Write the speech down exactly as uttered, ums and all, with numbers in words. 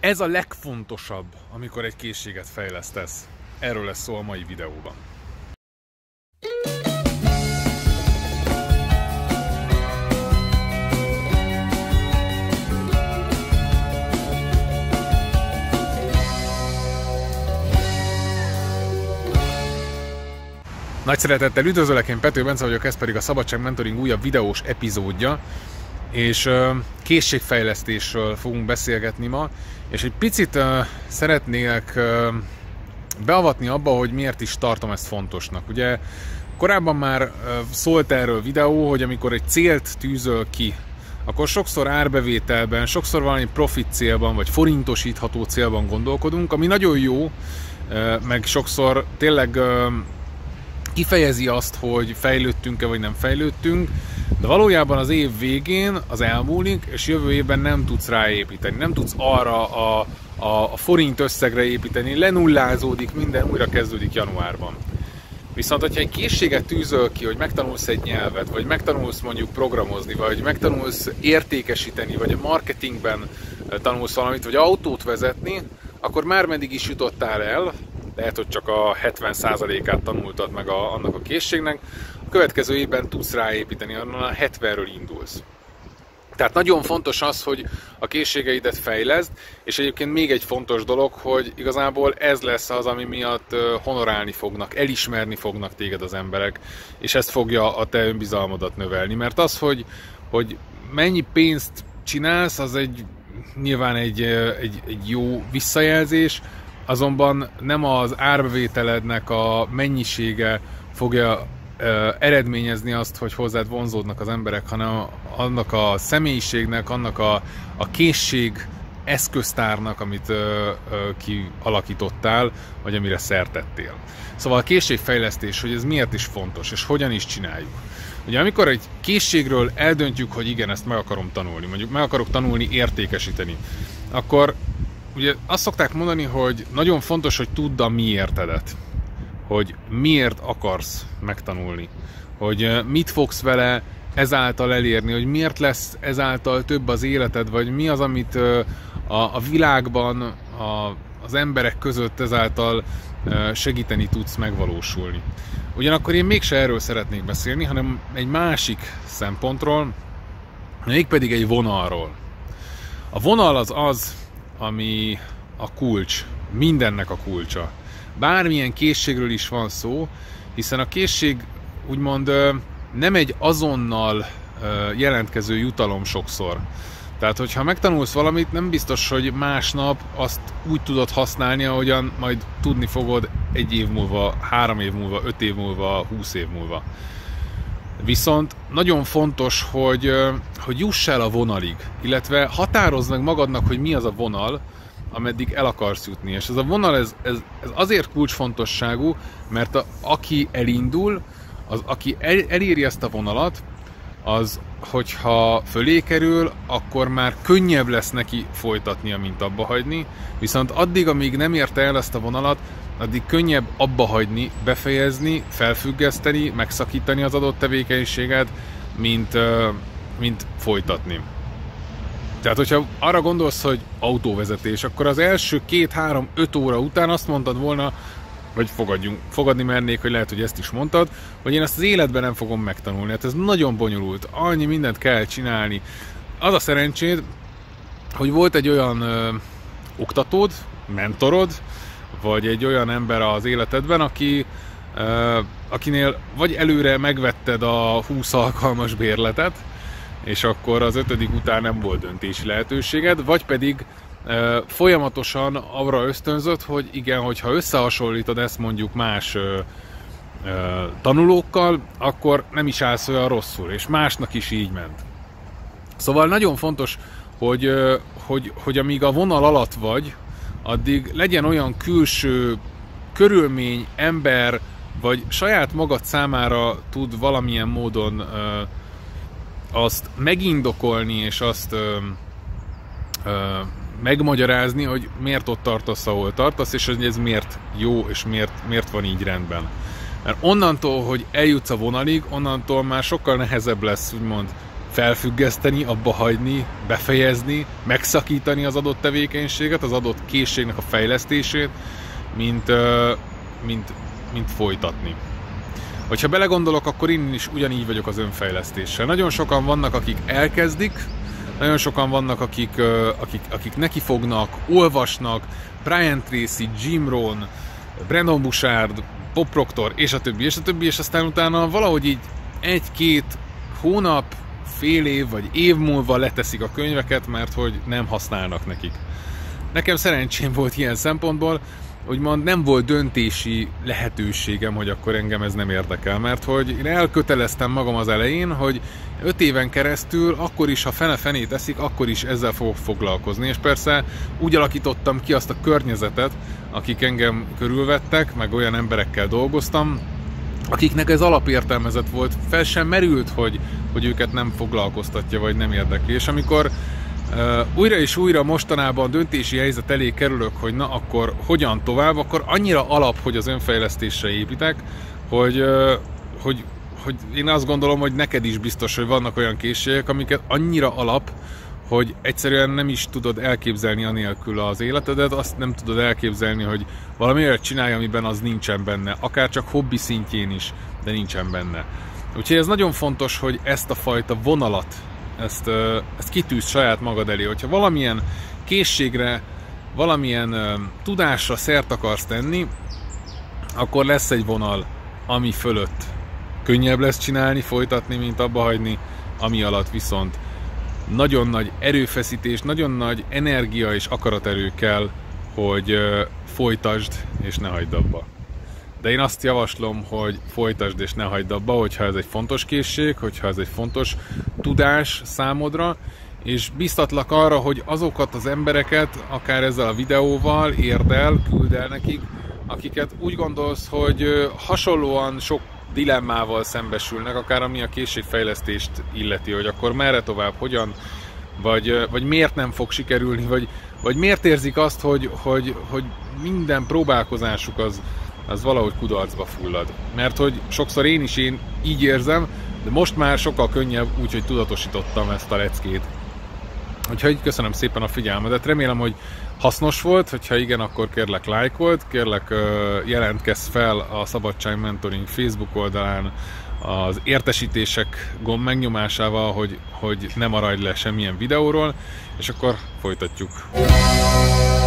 Ez a legfontosabb, amikor egy készséget fejlesztesz. Erről lesz szó a mai videóban. Nagy szeretettel üdvözöllek, én Pető Bence vagyok, ez pedig a Szabadság Mentoring újabb videós epizódja, és uh, készségfejlesztésről fogunk beszélgetni ma, és egy picit uh, szeretnék uh, beavatni abba, hogy miért is tartom ezt fontosnak. Ugye korábban már uh, szólt erről videó, hogy amikor egy célt tűzöl ki, akkor sokszor árbevételben, sokszor valami profit célban, vagy forintosítható célban gondolkodunk, ami nagyon jó, uh, meg sokszor tényleg uh, kifejezi azt, hogy fejlődtünk-e vagy nem fejlődtünk, de valójában az év végén az elmúlik, és jövő évben nem tudsz ráépíteni, nem tudsz arra a, a, a forint összegre építeni, lenullázódik, minden újra kezdődik januárban. Viszont, hogyha egy készséget tűzöl ki, hogy megtanulsz egy nyelvet, vagy megtanulsz mondjuk programozni, vagy megtanulsz értékesíteni, vagy a marketingben tanulsz valamit, vagy autót vezetni, akkor már meddig is jutottál el, lehet, hogy csak a hetven százalékát tanultad meg a, annak a készségnek, a következő évben tudsz ráépíteni, onnan a hetvenről indulsz. Tehát nagyon fontos az, hogy a készségeidet fejleszd, és egyébként még egy fontos dolog, hogy igazából ez lesz az, ami miatt honorálni fognak, elismerni fognak téged az emberek, és ez fogja a te önbizalmadat növelni. Mert az, hogy, hogy mennyi pénzt csinálsz, az egy, nyilván egy, egy, egy jó visszajelzés, azonban nem az árbevételednek a mennyisége fogja eredményezni azt, hogy hozzád vonzódnak az emberek, hanem annak a személyiségnek, annak a, a készség eszköztárnak, amit ö, ö, kialakítottál, vagy amire szertettél. Szóval a készségfejlesztés, hogy ez miért is fontos, és hogyan is csináljuk. Ugye amikor egy készségről eldöntjük, hogy igen, ezt meg akarom tanulni, mondjuk meg akarok tanulni értékesíteni, akkor ugye azt szokták mondani, hogy nagyon fontos, hogy tudd a miértedet, hogy miért akarsz megtanulni, hogy mit fogsz vele ezáltal elérni, hogy miért lesz ezáltal több az életed, vagy mi az, amit a, a világban, a, az emberek között ezáltal segíteni tudsz megvalósulni. Ugyanakkor én mégse erről szeretnék beszélni, hanem egy másik szempontról, mégpedig egy vonalról. A vonal az az, ami a kulcs, mindennek a kulcsa. Bármilyen készségről is van szó, hiszen a készség úgymond nem egy azonnal jelentkező jutalom sokszor. Tehát, hogyha megtanulsz valamit, nem biztos, hogy másnap azt úgy tudod használni, ahogyan majd tudni fogod egy év múlva, három év múlva, öt év múlva, húsz év múlva. Viszont nagyon fontos, hogy, hogy juss el a vonalig, illetve határozd meg magadnak, hogy mi az a vonal, ameddig el akarsz jutni. És ez a vonal ez, ez, ez azért kulcsfontosságú, mert a, aki elindul, az, aki el, eléri ezt a vonalat, az, hogyha fölé kerül, akkor már könnyebb lesz neki folytatnia, mint abba hagyni. Viszont addig, amíg nem érte el ezt a vonalat, addig könnyebb abba hagyni, befejezni, felfüggeszteni, megszakítani az adott tevékenységet, mint, mint folytatni. Tehát, hogyha arra gondolsz, hogy autóvezetés, akkor az első két, három, öt óra után azt mondtad volna, vagy fogadjunk, fogadni mernék, hogy lehet, hogy ezt is mondtad, hogy én ezt az életben nem fogom megtanulni. Hát ez nagyon bonyolult, annyi mindent kell csinálni. Az a szerencséd, hogy volt egy olyan ö, oktatód, mentorod, vagy egy olyan ember az életedben, aki, ö, akinél vagy előre megvetted a húsz alkalmas bérletet, és akkor az ötödik után nem volt döntési lehetőséged, vagy pedig e, folyamatosan arra ösztönzött, hogy igen, hogyha összehasonlítod ezt mondjuk más e, e, tanulókkal, akkor nem is állsz olyan rosszul, és másnak is így ment. Szóval nagyon fontos, hogy, e, hogy, hogy amíg a vonal alatt vagy, addig legyen olyan külső körülmény, ember, vagy saját magad számára tud valamilyen módon e, azt megindokolni, és azt ö, ö, megmagyarázni, hogy miért ott tartasz, ahol tartasz, és hogy ez miért jó, és miért, miért van így rendben. Mert onnantól, hogy eljutsz a vonalig, onnantól már sokkal nehezebb lesz úgymond felfüggeszteni, abba hagyni, befejezni, megszakítani az adott tevékenységet, az adott készségnek a fejlesztését, mint, mint, mint folytatni. Hogyha belegondolok, akkor én is ugyanígy vagyok az önfejlesztéssel. Nagyon sokan vannak, akik elkezdik, nagyon sokan vannak, akik, akik, akik nekifognak, olvasnak, Brian Tracy, Jim Rohn, Brendon Burchard, Bob Proctor, és a többi, és a többi, és aztán utána valahogy így egy-két hónap, fél év vagy év múlva leteszik a könyveket, mert hogy nem használnak nekik. Nekem szerencsém volt ilyen szempontból, úgymond nem volt döntési lehetőségem, hogy akkor engem ez nem érdekel, mert hogy én elköteleztem magam az elején, hogy öt éven keresztül, akkor is, ha fene-fenét eszik, akkor is ezzel fogok foglalkozni, és persze úgy alakítottam ki azt a környezetet, akik engem körülvettek, meg olyan emberekkel dolgoztam, akiknek ez alapértelmezett volt, fel sem merült, hogy, hogy őket nem foglalkoztatja, vagy nem érdekli, és amikor Uh, újra és újra mostanában döntési helyzet elé kerülök, hogy na akkor hogyan tovább, akkor annyira alap, hogy az önfejlesztésre építek, hogy, uh, hogy, hogy én azt gondolom, hogy neked is biztos, hogy vannak olyan készségek, amiket annyira alap, hogy egyszerűen nem is tudod elképzelni anélkül az életedet, azt nem tudod elképzelni, hogy valami olyat csinálj, amiben az nincsen benne, akár csak hobbi szintjén is, de nincsen benne. Úgyhogy ez nagyon fontos, hogy ezt a fajta vonalat, Ezt, ezt kitűz saját magad elé. Hogyha valamilyen készségre, valamilyen uh, tudásra szert akarsz tenni, akkor lesz egy vonal, ami fölött könnyebb lesz csinálni, folytatni, mint abba hagyni, ami alatt viszont nagyon nagy erőfeszítés, nagyon nagy energia és akaraterő kell, hogy uh, folytasd és ne hagyd abba. De én azt javaslom, hogy folytasd és ne hagyd abba, hogyha ez egy fontos készség, hogyha ez egy fontos tudás számodra, és biztatlak arra, hogy azokat az embereket, akár ezzel a videóval érd el, küld el nekik, akiket úgy gondolsz, hogy hasonlóan sok dilemmával szembesülnek, akár ami a készségfejlesztést illeti, hogy akkor merre tovább, hogyan, vagy, vagy miért nem fog sikerülni, vagy, vagy miért érzik azt, hogy, hogy, hogy minden próbálkozásuk az az valahogy kudarcba fullad. Mert hogy sokszor én is én így érzem, de most már sokkal könnyebb, úgyhogy tudatosítottam ezt a leckét. Úgyhogy köszönöm szépen a figyelmedet, remélem, hogy hasznos volt, hogyha igen, akkor kérlek lájkold, kérlek jelentkezz fel a Szabadság Mentoring Facebook oldalán az értesítések gomb megnyomásával, hogy, hogy ne maradj le semmilyen videóról, és akkor folytatjuk.